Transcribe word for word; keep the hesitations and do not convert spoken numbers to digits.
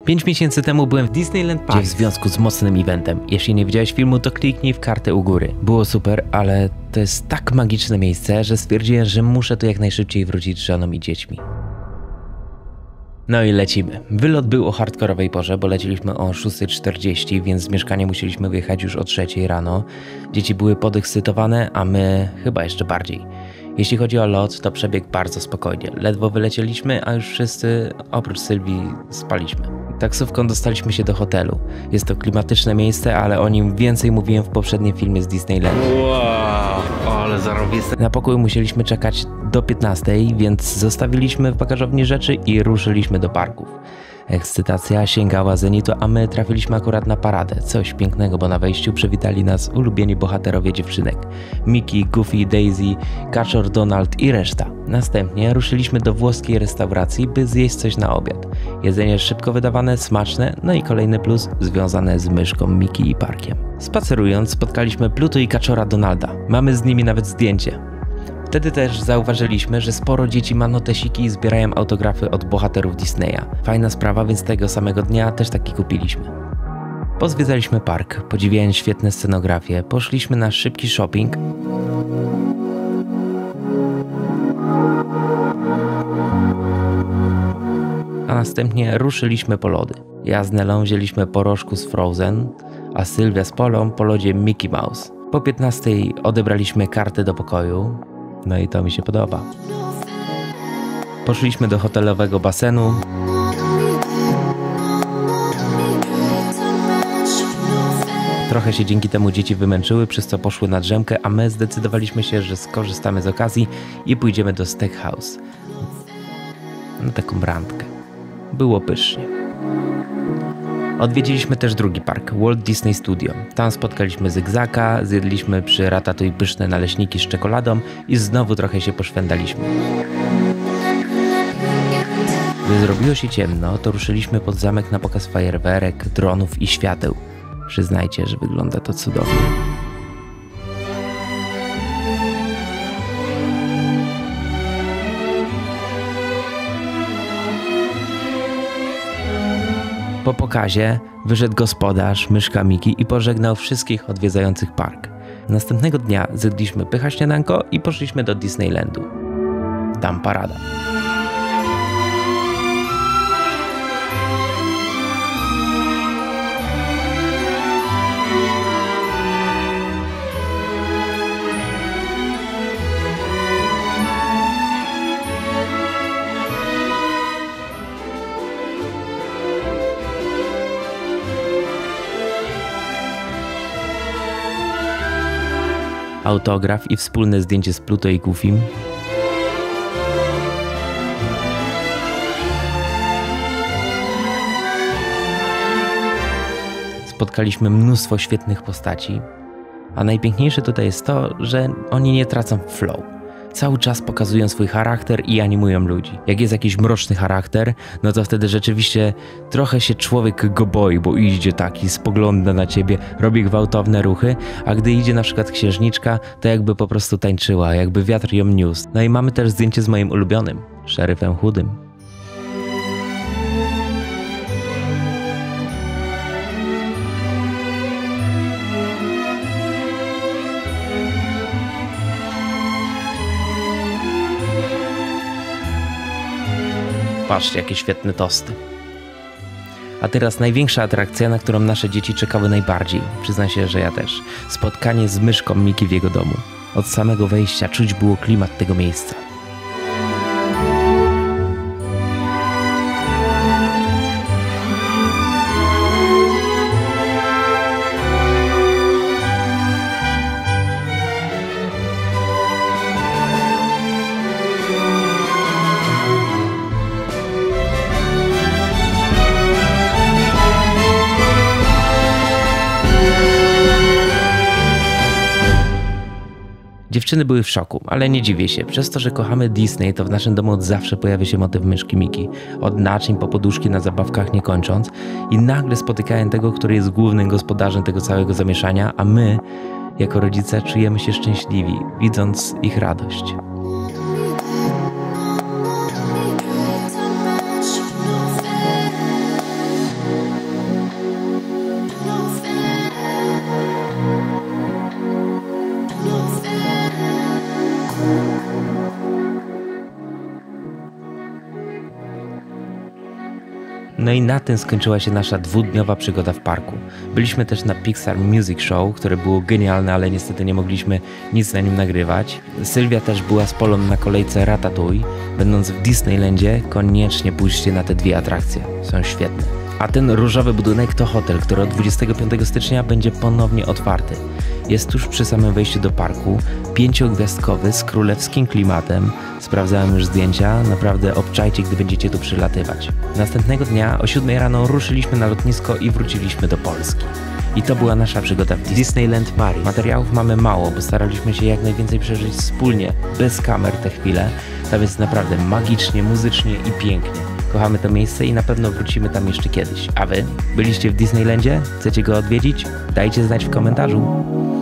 Pięć miesięcy temu byłem w Disneyland Park w związku z mocnym eventem. Jeśli nie widziałeś filmu, to kliknij w kartę u góry. Było super, ale to jest tak magiczne miejsce, że stwierdziłem, że muszę tu jak najszybciej wrócić z żoną i dziećmi. No i lecimy. Wylot był o hardkorowej porze, bo leciliśmy o szósta czterdzieści, więc z mieszkania musieliśmy wyjechać już o trzeciej rano. Dzieci były podekscytowane, a my chyba jeszcze bardziej. Jeśli chodzi o lot, to przebiegł bardzo spokojnie. Ledwo wylecieliśmy, a już wszyscy, oprócz Sylwii, spaliśmy. Taksówką dostaliśmy się do hotelu. Jest to klimatyczne miejsce, ale o nim więcej mówiłem w poprzednim filmie z Disneyland. Wow, ale zarobiste. Na pokój musieliśmy czekać do piętnastej, więc zostawiliśmy w bagażowni rzeczy i ruszyliśmy do parków. Ekscytacja sięgała zenitu, a my trafiliśmy akurat na paradę. Coś pięknego, bo na wejściu przywitali nas ulubieni bohaterowie dziewczynek. Mickey, Goofy, Daisy, Kaczor, Donald i reszta. Następnie ruszyliśmy do włoskiej restauracji, by zjeść coś na obiad. Jedzenie szybko wydawane, smaczne, no i kolejny plus związany z myszką Mickey i parkiem. Spacerując spotkaliśmy Pluto i Kaczora Donalda. Mamy z nimi nawet zdjęcie. Wtedy też zauważyliśmy, że sporo dzieci ma notesiki i zbierają autografy od bohaterów Disneya. Fajna sprawa, więc tego samego dnia też taki kupiliśmy. Pozwiedzaliśmy park, podziwiając świetne scenografie, poszliśmy na szybki shopping. A następnie ruszyliśmy po lody. Ja z Nelą wzięliśmy po rożku z Frozen, a Sylwia z Polą po lodzie Mickey Mouse. Po piętnastej odebraliśmy kartę do pokoju. No i to mi się podoba. Poszliśmy do hotelowego basenu. Trochę się dzięki temu dzieci wymęczyły, przez co poszły na drzemkę, a my zdecydowaliśmy się, że skorzystamy z okazji i pójdziemy do Steakhouse. Na taką randkę. Było pysznie. Odwiedziliśmy też drugi park, Walt Disney Studio. Tam spotkaliśmy Zygzaka, zjedliśmy przy Ratatouille pyszne naleśniki z czekoladą i znowu trochę się poszwędaliśmy. Gdy zrobiło się ciemno, to ruszyliśmy pod zamek na pokaz fajerwerek, dronów i świateł. Przyznajcie, że wygląda to cudownie. Po pokazie wyszedł gospodarz, myszka Mickey i pożegnał wszystkich odwiedzających park. Następnego dnia zjedliśmy pycha śniadanko i poszliśmy do Disneylandu. Tam parada. Autograf i wspólne zdjęcie z Pluto i Goofym. Spotkaliśmy mnóstwo świetnych postaci, a najpiękniejsze tutaj jest to, że oni nie tracą flow. Cały czas pokazują swój charakter i animują ludzi. Jak jest jakiś mroczny charakter, no to wtedy rzeczywiście trochę się człowiek go boi, bo idzie taki, spogląda na ciebie, robi gwałtowne ruchy, a gdy idzie na przykład księżniczka, to jakby po prostu tańczyła, jakby wiatr ją niósł. No i mamy też zdjęcie z moim ulubionym, szeryfem chudym. Patrzcie, jakie świetne tosty. A teraz największa atrakcja, na którą nasze dzieci czekały najbardziej. Przyznam się, że ja też. Spotkanie z myszką Mickey w jego domu. Od samego wejścia czuć było klimat tego miejsca. Dziewczyny były w szoku, ale nie dziwię się. Przez to, że kochamy Disney, to w naszym domu od zawsze pojawia się motyw myszki Mickey. Od naczyń po poduszki na zabawkach nie kończąc. I nagle spotykają tego, który jest głównym gospodarzem tego całego zamieszania, a my, jako rodzice, czujemy się szczęśliwi, widząc ich radość. No i na tym skończyła się nasza dwudniowa przygoda w parku. Byliśmy też na Pixar Music Show, które było genialne, ale niestety nie mogliśmy nic na nim nagrywać. Sylwia też była z Polą na kolejce Ratatouille. Będąc w Disneylandzie, koniecznie pójdźcie na te dwie atrakcje. Są świetne. A ten różowy budynek to hotel, który od dwudziestego piątego stycznia będzie ponownie otwarty. Jest tuż przy samym wejściu do parku, pięciogwiazdkowy z królewskim klimatem. Sprawdzałem już zdjęcia, naprawdę obczajcie, gdy będziecie tu przylatywać. Następnego dnia o siódmej rano ruszyliśmy na lotnisko i wróciliśmy do Polski. I to była nasza przygoda w Disneyland Paris. Materiałów mamy mało, bo staraliśmy się jak najwięcej przeżyć wspólnie, bez kamer te chwile. Tam jest naprawdę magicznie, muzycznie i pięknie. Kochamy to miejsce i na pewno wrócimy tam jeszcze kiedyś. A wy? Byliście w Disneylandzie? Chcecie go odwiedzić? Dajcie znać w komentarzu.